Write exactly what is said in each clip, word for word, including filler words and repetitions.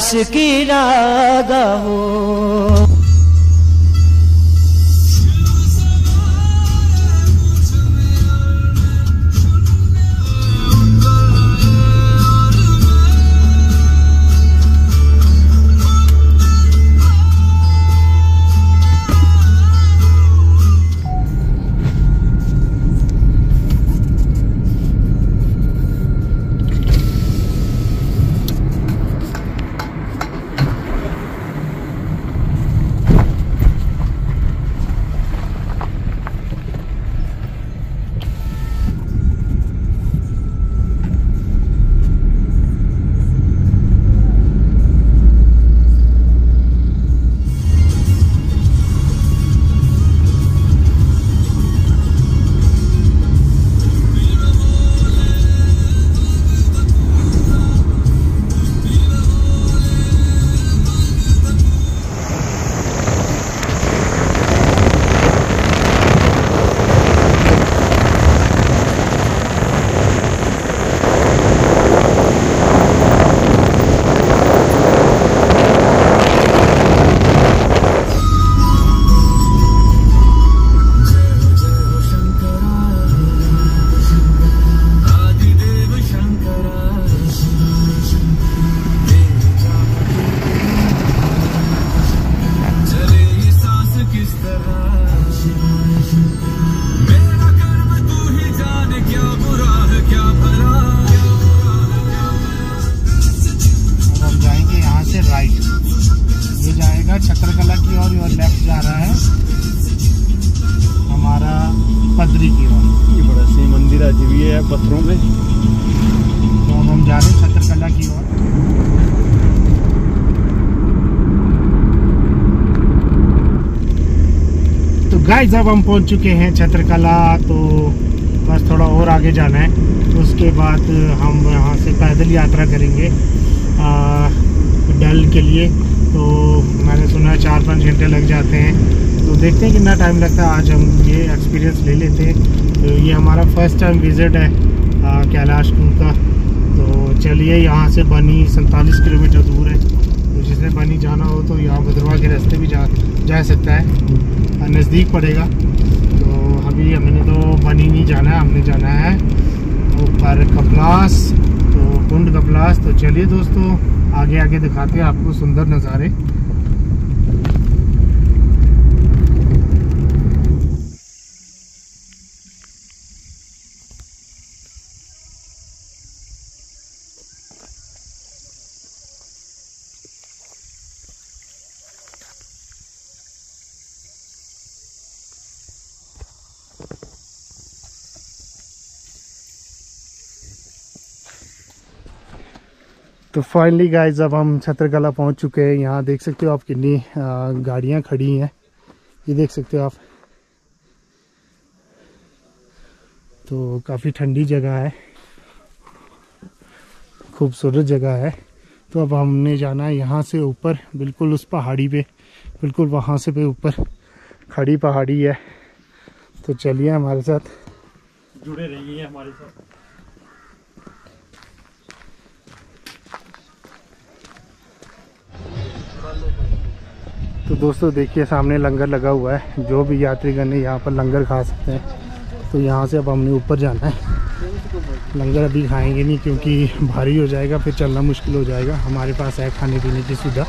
आशिकी रागा हो। छत्रकला की ओर और लेफ्ट जा रहा है हमारा पदरी की ओर। ये बड़ा सी मंदिर आज भी है पत्थरों में, तो अब हम जा रहे हैं छत्रकला की ओर। तो गाइस अब हम पहुंच चुके हैं छत्रकला, तो बस थोड़ा और आगे जाना है। तो उसके बाद हम यहाँ से पैदल यात्रा करेंगे डल के लिए। तो मैंने सुना चार पाँच घंटे लग जाते हैं, तो देखते हैं कितना टाइम लगता है। आज हम ये एक्सपीरियंस ले लेते हैं। तो ये हमारा फर्स्ट टाइम विज़िट है कैलाश कुंड का। तो चलिए, यहाँ से बनी सैंतालीस किलोमीटर दूर है, तो जिसने बनी जाना हो तो यहाँ भद्रवाह के रास्ते भी जा जा सकता है, नज़दीक पड़ेगा। तो अभी हमने तो बनी नहीं जाना है, हमने जाना है ऊपर कपलास, तो कुंड कपलास। तो चलिए दोस्तों, आगे आगे दिखाते हैं आपको सुंदर नज़ारे। तो फाइनली गाइस अब हम छत्रकला पहुंच चुके हैं। यहाँ देख सकते हो आप कितनी गाड़ियाँ खड़ी हैं, ये देख सकते हो आप। तो काफ़ी ठंडी जगह है, खूबसूरत जगह है। तो अब हमने जाना है यहाँ से ऊपर, बिल्कुल उस पहाड़ी पे, बिल्कुल वहाँ से पे ऊपर खड़ी पहाड़ी है। तो चलिए हमारे साथ जुड़े रहिए हमारे साथ। तो दोस्तों देखिए, सामने लंगर लगा हुआ है, जो भी यात्रीगण यहाँ पर लंगर खा सकते हैं। तो यहाँ से अब हमने ऊपर जाना है। लंगर अभी खाएंगे नहीं क्योंकि भारी हो जाएगा, फिर चलना मुश्किल हो जाएगा। हमारे पास है खाने पीने की सुविधा।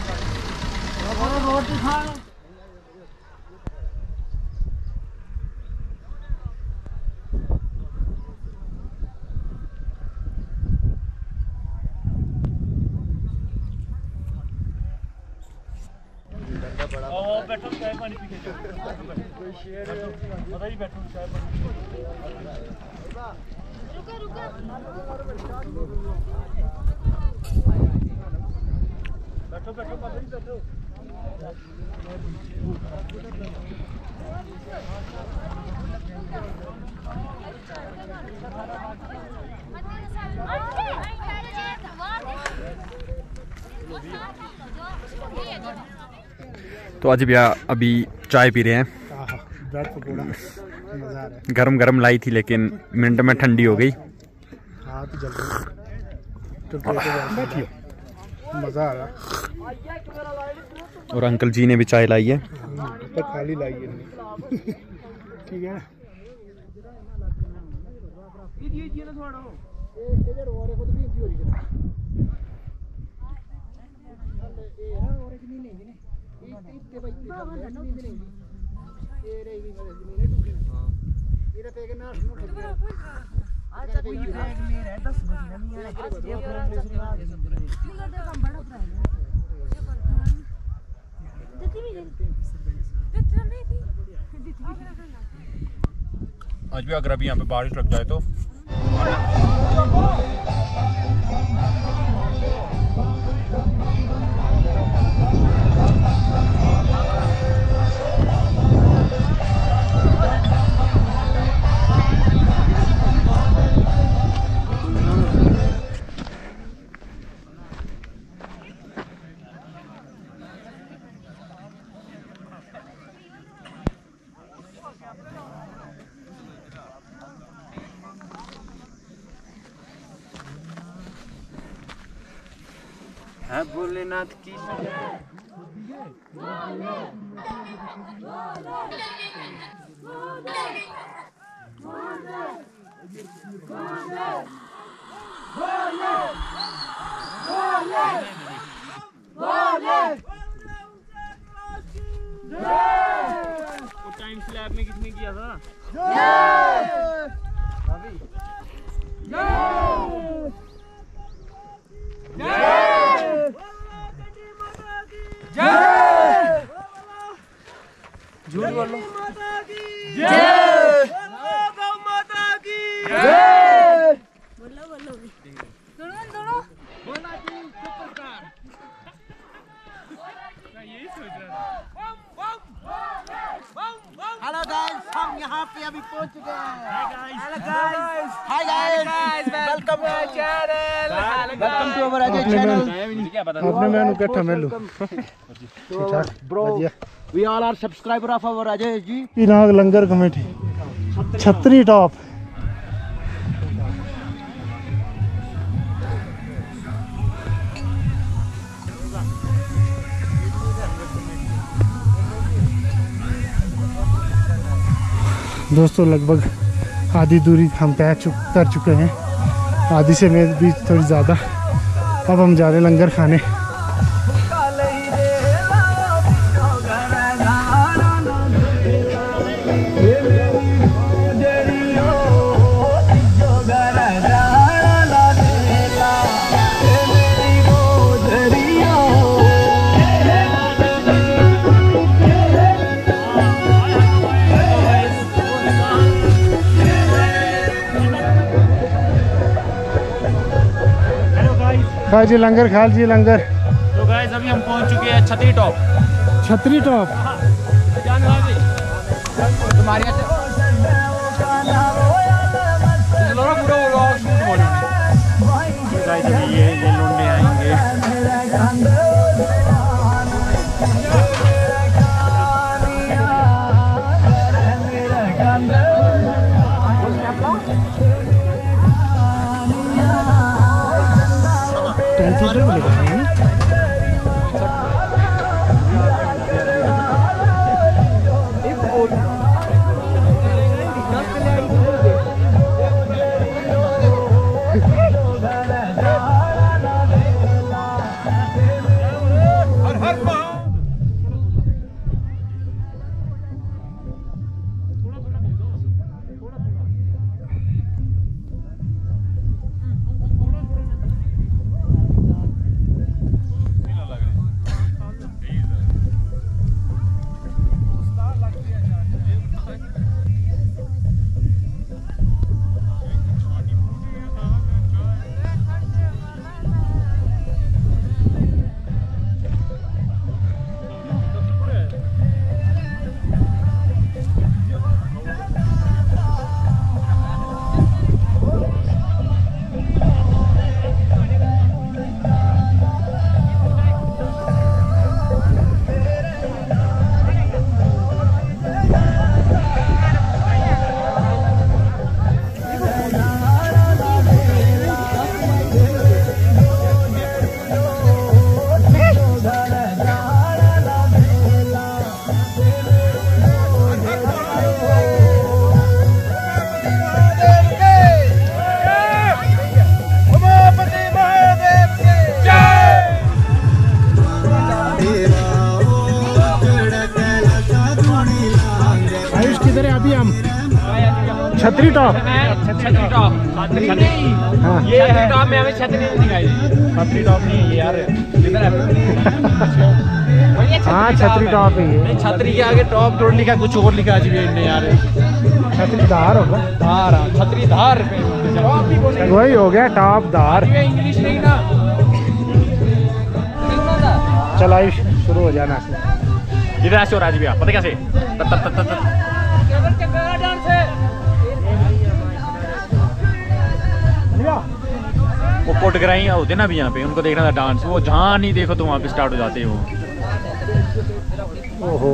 बैठो चाय पानी पी के बताइए, बैठो चाय पानी। रुको रुको बैठो बैठो बताइए, बैठो। तो आज भैया अभी चाय पी रहे हैं, गरम गरम लाई थी लेकिन मिनट में ठंडी हो गई। हाँ तो जल्दी तो बैठिए। मज़ा आ रहा। और अंकल जी ने भी चाय लाई है, पर खाली लाई है ठीक है। आज भी अगर अभी यहाँ पे बारिश लग जाए तो है भोलेनाथ की वो टाइम स्लैब में किसने किया था? झूठ बोलो। जय गौ माता की जय। बोलो बोलो दोनों दोनों बोला जी सुपरस्टार। मैं यही सोच रहा था। हेलो गाइस, हम यहाँ पे अभी पहुँच चुके हैं। Hi guys, hello guys, hi guys, welcome to our channel, welcome to our Ajay channel. आपने मैंने इकट्ठा मिल लो bro, we all are subscriber of our Ajay ji. पिनाग लंगर कमेटी छतरी टॉप। दोस्तों लगभग आधी दूरी हम तय चुक कर चुके हैं, आधी से में भी थोड़ी ज़्यादा। अब हम जा रहे हैं लंगर खाने। खा जी लंगर, खा लीजिए लंगर। तो गाइस अभी हम पहुंच चुके हैं छतरी टॉप। छतरी टॉप तुम्हारे ये ये लुंडे आएंगे। हम छतरी टॉप। छतरी टॉप हाँ ये टॉप में हमें छतरी नहीं दिखाई दी। छतरी टॉप नहीं है ये यार, इधर है। हाँ छतरी टॉप है ये। छतरी के आगे टॉप थोड़ा लिखा, कुछ और लिखा अजीब इनने यार। छतरी धार होगा, धार, छतरी धार वही हो गया टॉप धार। इंग्लिश नहीं ना। चल आई शुरू हो जाना। इधर ऐसे हो रहा है भैया, पता कैसे? तत तत तत तत वो कोटग्राई होते ना भी यहाँ पे, उनको देखना था डांस। वो जहाँ नहीं देखो तो वहाँ पे स्टार्ट हो जाते हैं वो। ओहो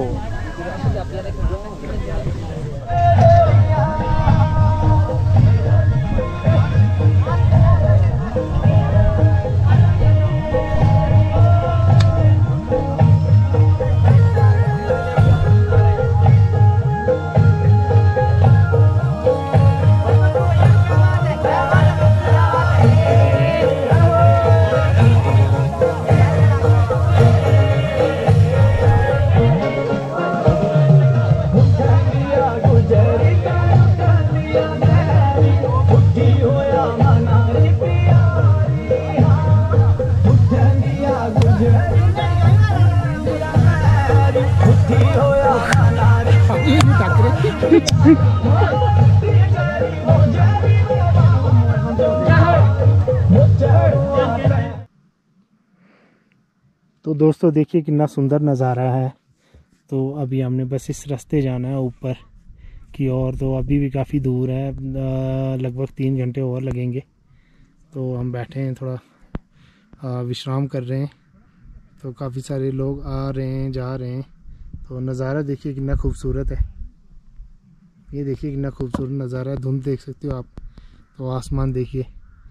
तो दोस्तों देखिए कितना सुंदर नज़ारा है। तो अभी हमने बस इस रास्ते जाना है ऊपर की ओर। तो अभी भी काफ़ी दूर है, लगभग तीन घंटे और लगेंगे। तो हम बैठे हैं, थोड़ा विश्राम कर रहे हैं। तो काफ़ी सारे लोग आ रहे हैं जा रहे हैं। तो नज़ारा देखिए कितना खूबसूरत है। ये देखिए कितना खूबसूरत नज़ारा है। धुंध देख सकते हो आप। तो आसमान देखिए।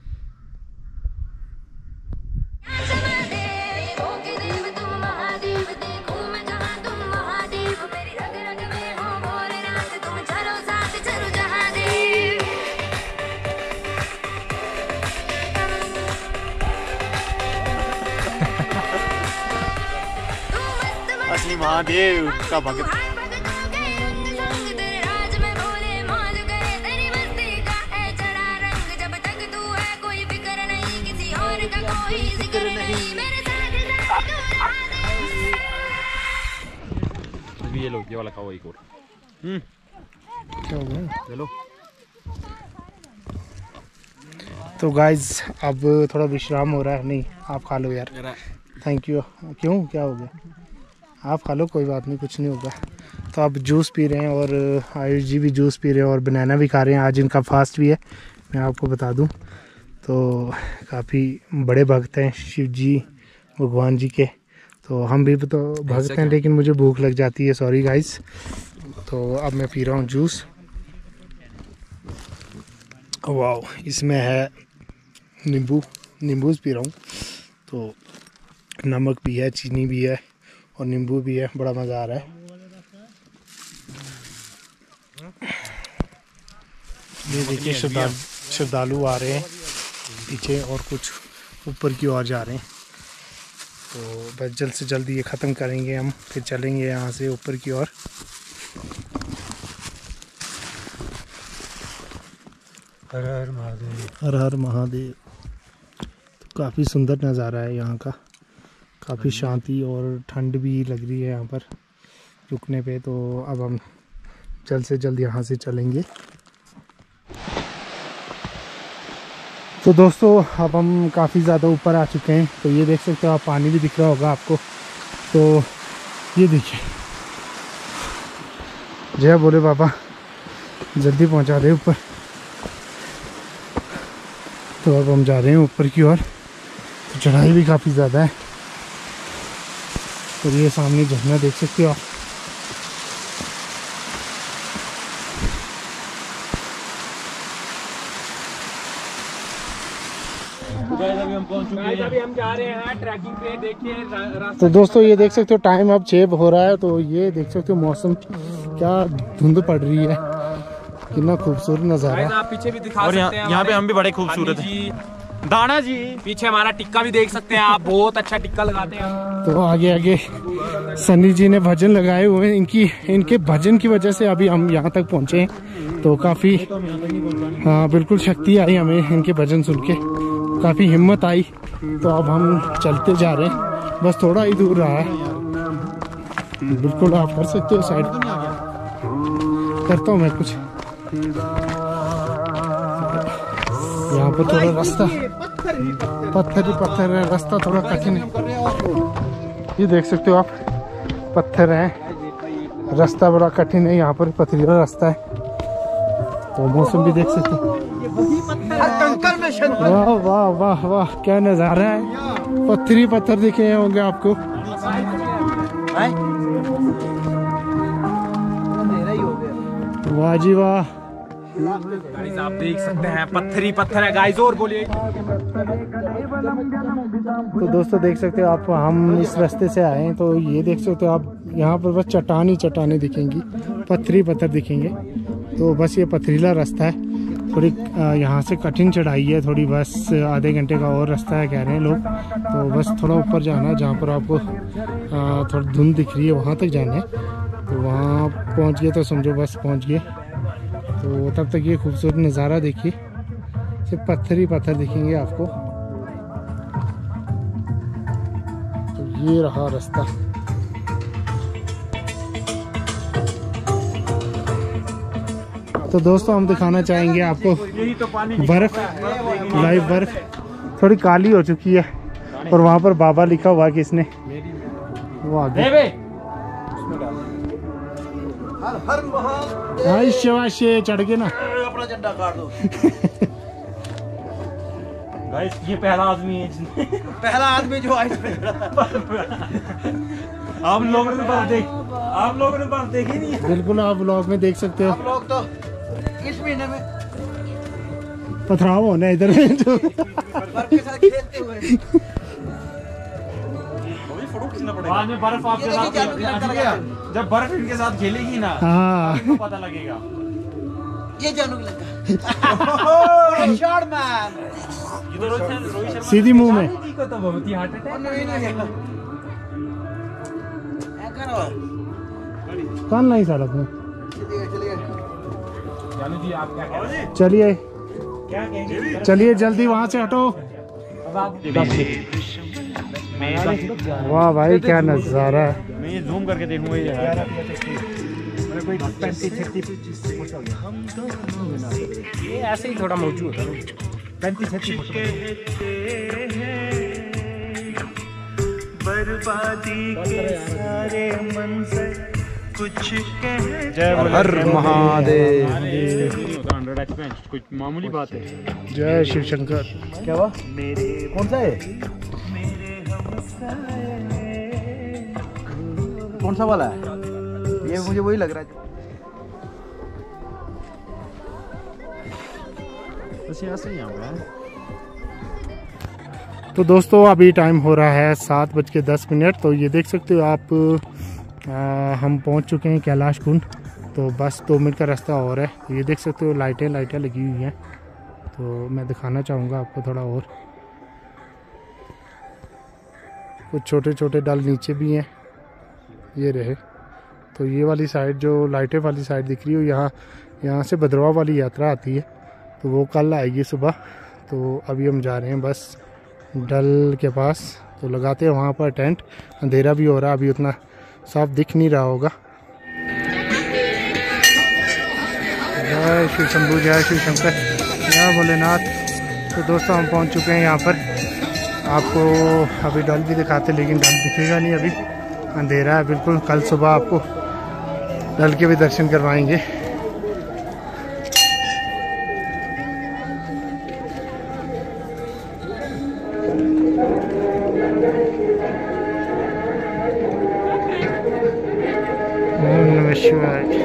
असली महादेव का भक्त। ये लो, ये वाला खाओ एक और। हम्म क्या हो गया? चलो तो गाइज अब थोड़ा विश्राम हो रहा है। नहीं आप खा लो यार, थैंक यू। क्यों, क्या हो गया? आप खा लो, कोई बात नहीं, कुछ नहीं होगा। तो अब जूस पी रहे हैं और आयुष जी भी जूस पी रहे हैं और बनाना भी खा रहे हैं। आज इनका फास्ट भी है, मैं आपको बता दूं। तो काफ़ी बड़े भक्त हैं शिव जी भगवान जी के। तो हम भी तो भक्त हैं, लेकिन मुझे भूख लग जाती है, सॉरी गाइस। तो अब मैं पी रहा हूँ जूस। वाह, इसमें है नींबू, नींबू पी रहा हूँ। तो नमक भी है, चीनी भी है और नींबू भी है। बड़ा मज़ा आ रहा है। ये देखिए श्रद्धालु श्रद्धालु आ रहे हैं पीछे और कुछ ऊपर की ओर जा रहे हैं। तो बस जल्द से जल्द ये ख़त्म करेंगे हम, फिर चलेंगे यहाँ से ऊपर की ओर। हर हर महादेव, हर हर महादेव। तो काफ़ी सुंदर नज़ारा है यहाँ का, काफ़ी शांति और ठंड भी लग रही है यहाँ पर रुकने पे। तो अब हम जल्द से जल्द यहाँ से चलेंगे। तो दोस्तों अब हम काफ़ी ज़्यादा ऊपर आ चुके हैं। तो ये देख सकते हो आप, पानी भी दिख रहा होगा आपको। तो ये देखिए, जय बोले बाबा, जल्दी पहुँचा दे ऊपर। तो अब हम जा रहे हैं ऊपर की ओर। तो चढ़ाई भी काफ़ी ज़्यादा है। और ये सामने झरना देख सकते हो आप। अभी हम पहुंच चुके हैं, अभी हम जा रहे हैं ट्रैकिंग पे। देखिए तो दोस्तों ये देख सकते हो टाइम अब छः हो रहा है। तो ये देख सकते हो मौसम, क्या धुंध पड़ रही है, कितना खूबसूरत नज़ारा। आप पीछे भी दिखा और सकते हैं। यहाँ पे हम भी बड़े खूबसूरत हैं। दाना जी पीछे हमारा टिक्का भी देख सकते हैं आप, बहुत अच्छा टिक्का लगाते हैं। तो आगे आगे सनी जी ने भजन लगाए हुए हैं, इनकी इनके भजन की वजह से अभी हम यहाँ तक पहुँचे हैं। तो काफ़ी हाँ बिल्कुल शक्ति आई हमें इनके भजन सुन के, काफ़ी हिम्मत आई। तो अब हम चलते जा रहे हैं, बस थोड़ा ही दूर रहा है। बिल्कुल आप कर सकते हो साइड, करता हूँ मैं कुछ। यहाँ पर थोड़ा रास्ता पत्थर ही पत्थर है, रास्ता थोड़ा कठिन है। ये देख सकते हो आप, पत्थर है, रास्ता बड़ा कठिन है, यहाँ पर पथरीला रास्ता है। तो मौसम भी देख सकते हो। वाह वाह वाह वाह, क्या नज़ारा है। पत्थरी पत्थर दिखे होंगे आपको। वाह जी वाह, गाइस आप देख सकते हैं पत्थरी पत्थर है गाइस। और बोलिए। तो दोस्तों देख सकते हो आप, हम इस रास्ते से आए हैं। तो ये देख सकते हो आप, यहाँ पर बस चट्टान ही चट्टानें दिखेंगी, पत्थरी पत्थर दिखेंगे। तो बस ये पथरीला रास्ता है, थोड़ी यहाँ से कठिन चढ़ाई है थोड़ी, बस आधे घंटे का और रास्ता है कह रहे हैं लोग। तो बस थोड़ा ऊपर जाना है, जहाँ पर आपको थोड़ी धुंध दिख रही है वहाँ तक जाना है। तो वहाँ पहुँच गए तो समझो बस पहुँच गए। तो तब तक ये खूबसूरत नज़ारा देखिए, सिर्फ पत्थर ही पत्थर दिखेंगे आपको। तो ये रहा रास्ता। तो दोस्तों हम दिखाना चाहेंगे आपको बर्फ, लाइव बर्फ थोड़ी काली हो चुकी है। और वहाँ पर बाबा लिखा हुआ है किसने, वो आगे। हाँ शिवाशे चढ़ के ना अपना झंडा काट दो। गाइस ये पहला आदमी है जिसने पहला आदमी जो आज आप लोगों ने बात देख आप लोगों ने बात देखी नहीं है। बिल्कुल आप व्लॉग में देख सकते हो। हम लोग तो इस महीने में पथराव होना इधर में जो बर्फ के साथ खेलते हुए बाद में बर्फ आपके साथ, जब बर्फ इनके साथ खेलेगी ना हाँ तो पता लगेगा। ये जानू की लगा शॉट मैन सीधी मुंह में को तो बहुत ही हार्ट अटैक कान नहीं सड़क में। जानू जी आप क्या कह रहे हैं? चलिए क्या कहेंगे? चलिए जल्दी वहाँ से हटो। वाह भाई क्या नज़ारा है। मैं ये जूम करके देखूंगा ये यार। ये ऐसे ही थोड़ा मौजूद है, पैंतीस छत्तीस फुट बर्बादी के सारे मंजर कुछ कह। जय हर महादेव। हंड्रेड एक्सपेंस कुछ मामूली बात है। जय शिव शंकर। क्या हुआ? कौन सा है? कौन सा वाला है? ये मुझे वही लग रहा है। तो दोस्तों अभी टाइम हो रहा है सात बज के दस मिनट। तो ये देख सकते हो आप, आ, हम पहुंच चुके हैं कैलाश कुंड। तो बस दो मिनट का रास्ता और है। ये देख सकते हो लाइटें लाइटें लगी हुई हैं। तो मैं दिखाना चाहूँगा आपको थोड़ा और। कुछ छोटे छोटे डल नीचे भी हैं, ये रहे। तो ये वाली साइड जो लाइटें वाली साइड दिख रही हो, यहाँ यहाँ से भद्रवा वाली यात्रा आती है। तो वो कल आएगी सुबह। तो अभी हम जा रहे हैं बस डल के पास। तो लगाते हैं वहाँ पर टेंट। अंधेरा भी हो रहा है, अभी उतना साफ दिख नहीं रहा होगा। जय शिव शंभू, जय शिव शंकर, जय भोलेनाथ। तो दोस्तों हम पहुँच चुके हैं यहाँ पर। आपको अभी डल भी दिखाते, लेकिन डल दिखेगा नहीं, अभी अंधेरा है बिल्कुल। कल सुबह आपको डल के भी दर्शन करवाएंगे। ओम नमः शिवाय।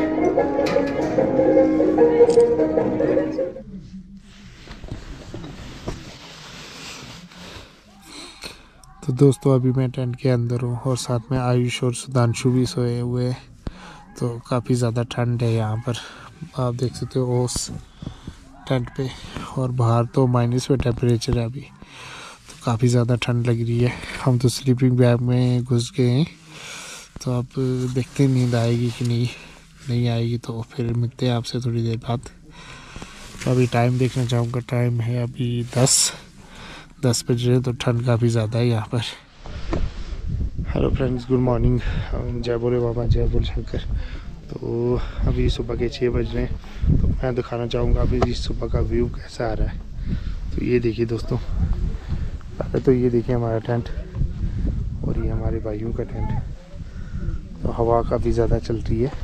तो दोस्तों अभी मैं टेंट के अंदर हूँ और साथ में आयुष और सुधांशु भी सोए हुए हैं। तो काफ़ी ज़्यादा ठंड है यहाँ पर, आप देख सकते हो ओस टेंट पे, और बाहर तो माइनस में टेम्परेचर है अभी, तो काफ़ी ज़्यादा ठंड लग रही है। हम तो स्लीपिंग बैग में घुस गए हैं, तो अब देखते हैं नींद आएगी कि नहीं। नहीं आएगी तो फिर मिलते हैं आपसे थोड़ी देर बाद। तो अभी टाइम देखना चाहूँगा, टाइम है अभी दस दस बज रहे हैं, तो ठंड काफ़ी ज़्यादा है यहाँ पर। हेलो फ्रेंड्स, गुड मॉर्निंग, जय बोले बाबा, जय बोले शंकर। तो अभी सुबह के छः बज रहे हैं, तो मैं दिखाना चाहूँगा अभी सुबह का व्यू कैसा आ रहा है। तो ये देखिए दोस्तों, पहले तो ये देखिए हमारा टेंट, और ये हमारे भाइयों का टेंट। तो हवा काफ़ी ज़्यादा चल रही है।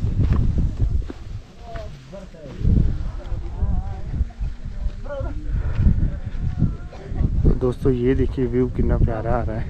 तो दोस्तों ये देखिए व्यू कितना प्यारा आ रहा है।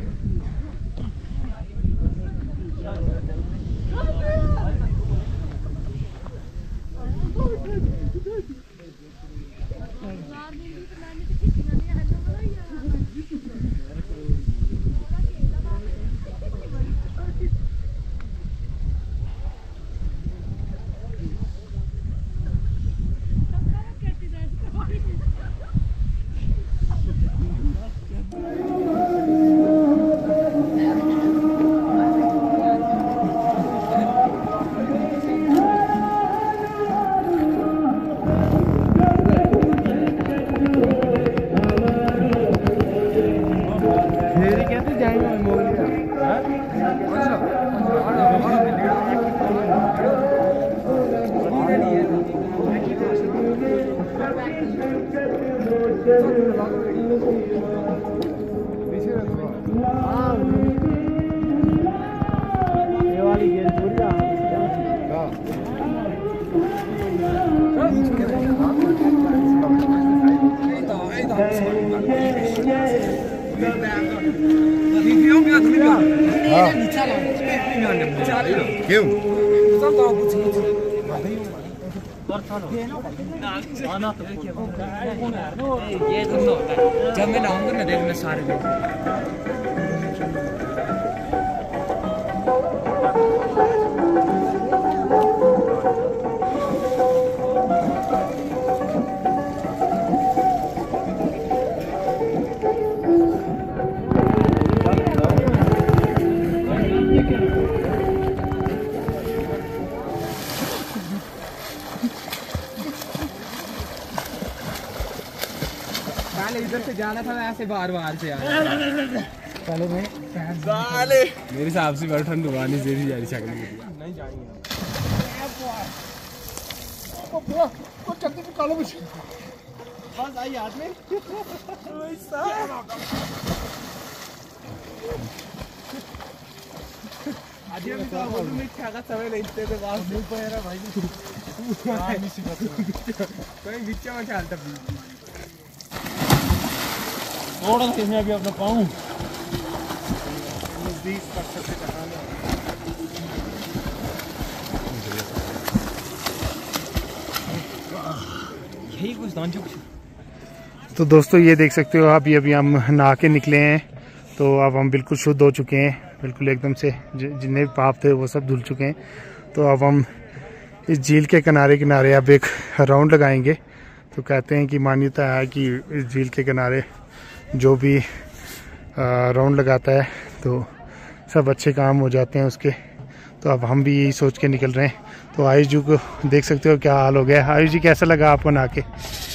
ये धंधा होता है, जब मैं लाऊंगा ना देखना सारे लोग। इधर से जाना था, ऐसे बार बार से यार। चलो मैं साले मेरे हिसाब से बड़ा ठंड हुआ नहीं, जेरी जा रही शक्ल नहीं जाएंगे वो चक्कर पे कालो बस बस आई हाथ में आज हम तो बोल में क्या का समय लेते थे बात नहीं पाया भाई कोई बीच में चलता भी थोड़ा सा इसमें अभी अपना पाऊँ नजदीक पर सबसे कहाना यही कुछ दांचो। तो दोस्तों ये देख सकते हो आप, ये अभी हम नहा के निकले हैं, तो अब हम बिल्कुल शुद्ध हो चुके हैं, बिल्कुल एकदम से जितने भी पाप थे वो सब धुल चुके हैं। तो अब हम इस झील के किनारे किनारे अब एक राउंड लगाएंगे। तो कहते हैं कि मान्यता है कि इस झील के किनारे जो भी राउंड लगाता है तो सब अच्छे काम हो जाते हैं उसके। तो अब हम भी यही सोच के निकल रहे हैं। तो आयुष जी को देख सकते हो क्या हाल हो गया। आयुष जी कैसा लगा आपको नहा के?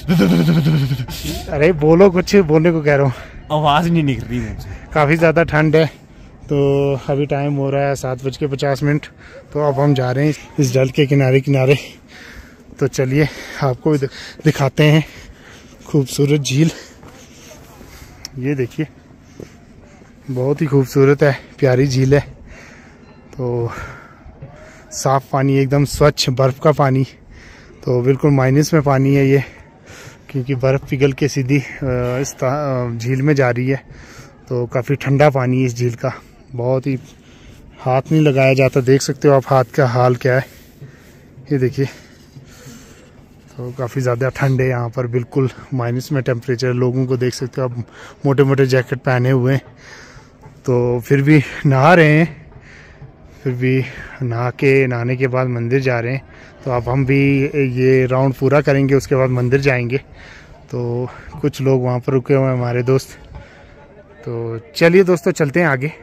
अरे बोलो, कुछ बोलने को कह रहा हूँ, आवाज़ नहीं निकल रही मुझसे। काफ़ी ज़्यादा ठंड है। तो अभी टाइम हो रहा है सात बज के पचास मिनट। तो अब हम जा रहे हैं इस डल के किनारे किनारे। तो चलिए आपको दिखाते हैं खूबसूरत झील। ये देखिए बहुत ही खूबसूरत है, प्यारी झील है। तो साफ पानी, एकदम स्वच्छ बर्फ़ का पानी। तो बिल्कुल माइनस में पानी है ये, क्योंकि बर्फ़ पिघल के सीधी इस झील में जा रही है। तो काफ़ी ठंडा पानी है इस झील का, बहुत ही हाथ नहीं लगाया जाता। देख सकते हो आप हाथ का हाल क्या है, ये देखिए। तो काफ़ी ज़्यादा ठंड है यहाँ पर, बिल्कुल माइनस में टेम्परेचर। लोगों को देख सकते हो आप, मोटे मोटे जैकेट पहने हुए हैं, तो फिर भी नहा रहे हैं। फिर भी नहा के नहाने के बाद मंदिर जा रहे हैं। तो अब हम भी ये राउंड पूरा करेंगे, उसके बाद मंदिर जाएंगे। तो कुछ लोग वहाँ पर रुके हुए हैं हमारे दोस्त। तो चलिए दोस्तों चलते हैं आगे।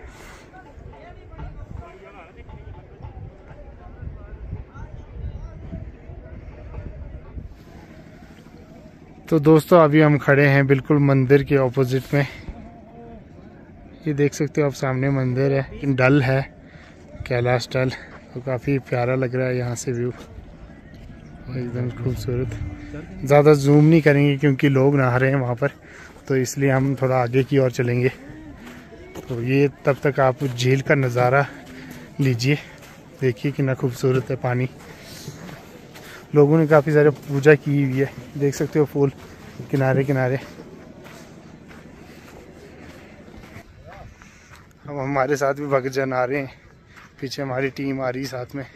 तो दोस्तों अभी हम खड़े हैं बिल्कुल मंदिर के ऑपोजिट में। ये देख सकते हो आप सामने मंदिर है, डल है, कैलाश डल। तो काफ़ी प्यारा लग रहा है यहाँ से व्यू, एकदम खूबसूरत। ज़्यादा जूम नहीं करेंगे क्योंकि लोग नहा रहे हैं वहाँ पर, तो इसलिए हम थोड़ा आगे की ओर चलेंगे। तो ये तब तक आप झील का नज़ारा लीजिए, देखिए कितना खूबसूरत है पानी। लोगों ने काफ़ी सारे पूजा की हुई है, देख सकते हो फूल किनारे किनारे। अब हमारे साथ भी भक्तजन आ रहे हैं, पीछे हमारी टीम आ रही साथ में।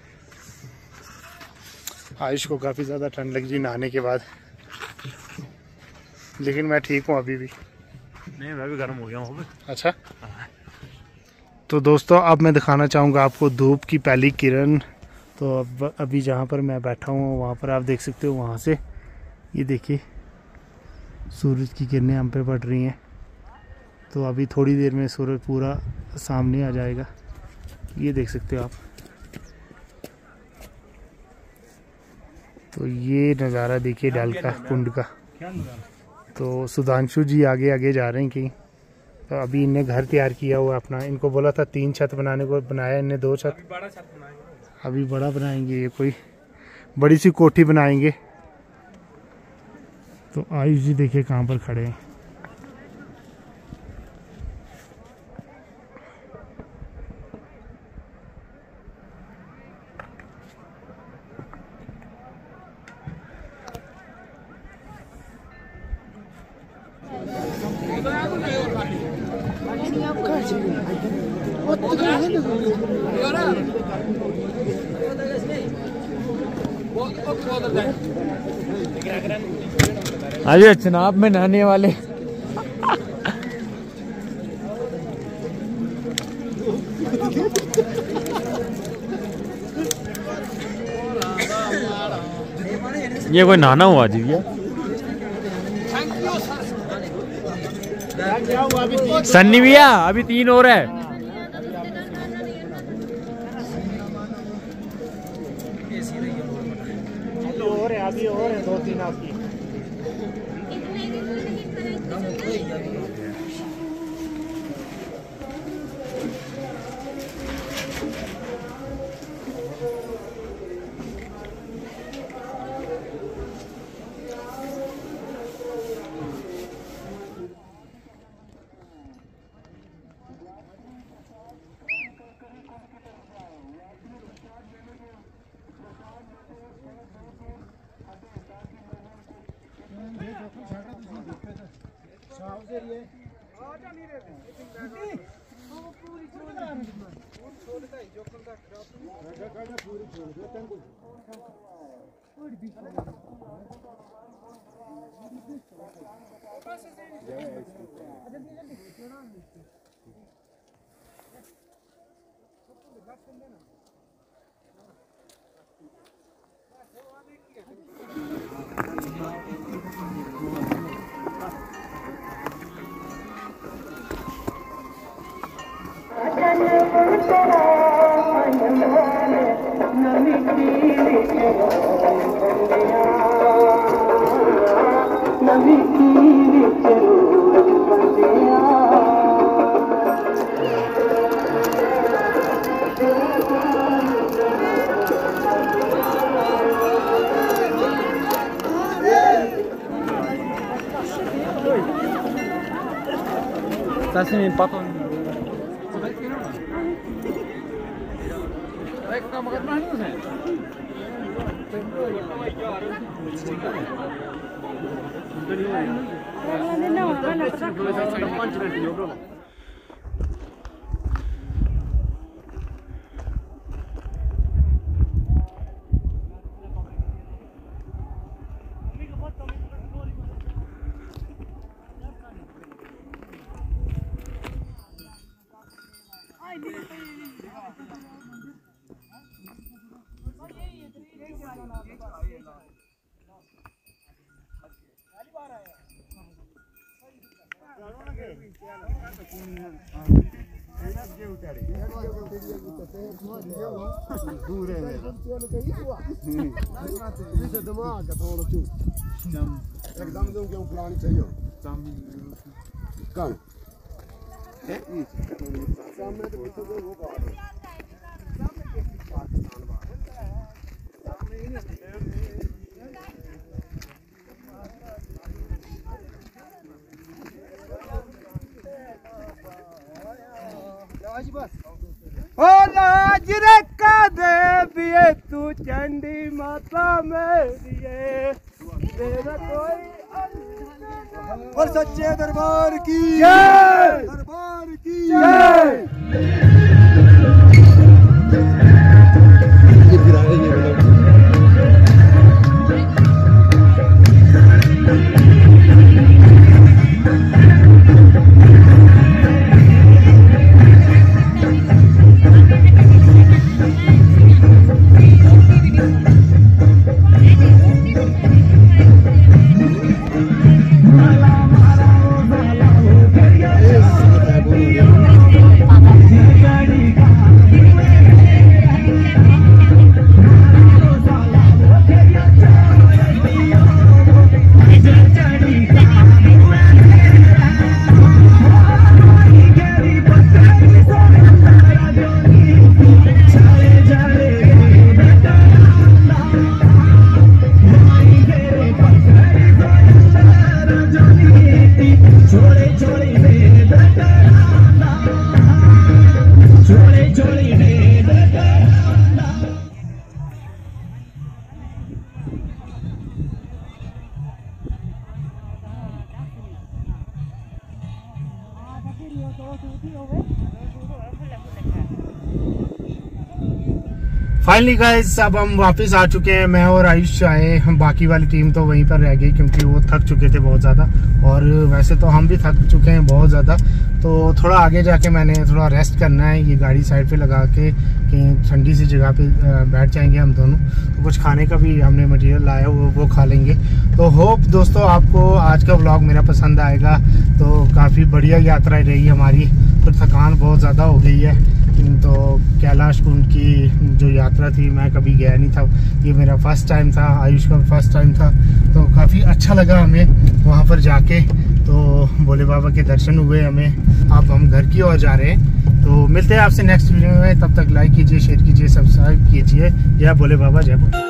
आयुष को काफ़ी ज़्यादा ठंड लग रही नहाने के बाद, लेकिन मैं ठीक हूँ अभी भी। नहीं मैं भी गर्म हो गया हूँ। अच्छा, तो दोस्तों अब मैं दिखाना चाहूँगा आपको धूप की पहली किरण। तो अब अभी जहाँ पर मैं बैठा हूँ वहाँ पर आप देख सकते हो, वहाँ से ये देखिए सूरज की किरणें हम पे पड़ रही हैं। तो अभी थोड़ी देर में सूरज पूरा सामने आ जाएगा, ये देख सकते हो आप। तो ये नज़ारा देखिए डल का, कुंड का। तो सुधांशु जी आगे आगे जा रहे हैं कहीं। तो अभी इनने घर तैयार किया हुआ अपना, इनको बोला था तीन छत बनाने को, बनाया इनने दो छत। अभी बड़ा बनाएंगे, ये कोई बड़ी सी कोठी बनाएंगे। तो आयुष जी देखिए कहाँ पर खड़े हैं। अरे चनाब में नहाने वाले ये कोई नहाना हुआ जी भैया। सन्नी भैया अभी तीन और है। और है अभी और है दो तीन आपकी। Estás en empate. ओ लाज रखा दे दिए तू चंडी माता मेरी तेरा कोई और सच्चे दरबार की जय, दरबार की जय। फाइनली गाइस अब हम वापस आ चुके हैं। मैं और आयुष आए, हम बाकी वाली टीम तो वहीं पर रह गई क्योंकि वो थक चुके थे बहुत ज़्यादा, और वैसे तो हम भी थक चुके हैं बहुत ज़्यादा। तो थोड़ा आगे जाके मैंने थोड़ा रेस्ट करना है, ये गाड़ी साइड पे लगा के कहीं ठंडी सी जगह पे बैठ जाएंगे हम दोनों। तो कुछ खाने का भी हमने मटेरियल लाया वो वो खा लेंगे। तो होप दोस्तों आपको आज का व्लॉग मेरा पसंद आएगा। तो काफ़ी बढ़िया यात्रा रही हमारी, तो थकान बहुत ज़्यादा हो गई है। तो कैलाश कुंड की जो यात्रा थी, मैं कभी गया नहीं था, ये मेरा फर्स्ट टाइम था, आयुष का फर्स्ट टाइम था। तो काफ़ी अच्छा लगा हमें वहाँ पर जाके। तो भोले बाबा के दर्शन हुए हमें। अब हम घर की ओर जा रहे हैं। तो मिलते हैं आपसे नेक्स्ट वीडियो में। तब तक लाइक कीजिए, शेयर कीजिए, सब्सक्राइब कीजिए। जय भोले बाबा, जय भोले।